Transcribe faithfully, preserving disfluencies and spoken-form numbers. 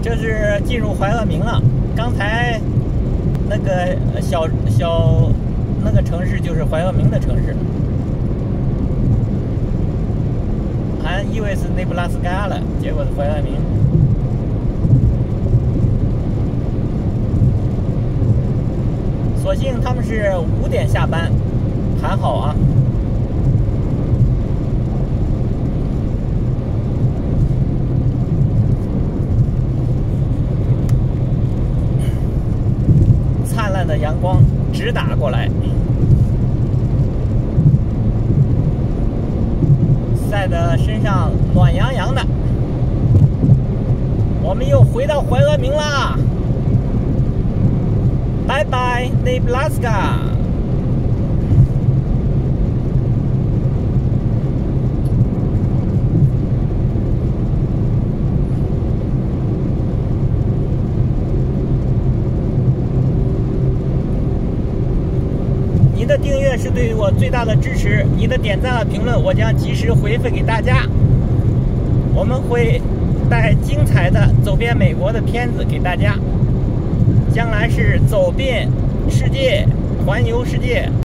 这是进入怀俄明了。刚才那个小小那个城市就是怀俄明的城市，还以为是内布拉斯加了，结果是怀俄明。所幸他们是五点下班，还好啊。灿烂的阳光直打过来，晒得身上暖洋洋的。我们又回到怀俄明啦！拜拜，内布拉斯加。你的订阅是对我最大的支持，你的点赞和评论我将及时回复给大家。我们会带精彩的走遍美国的片子给大家，将来是走遍世界，环游世界。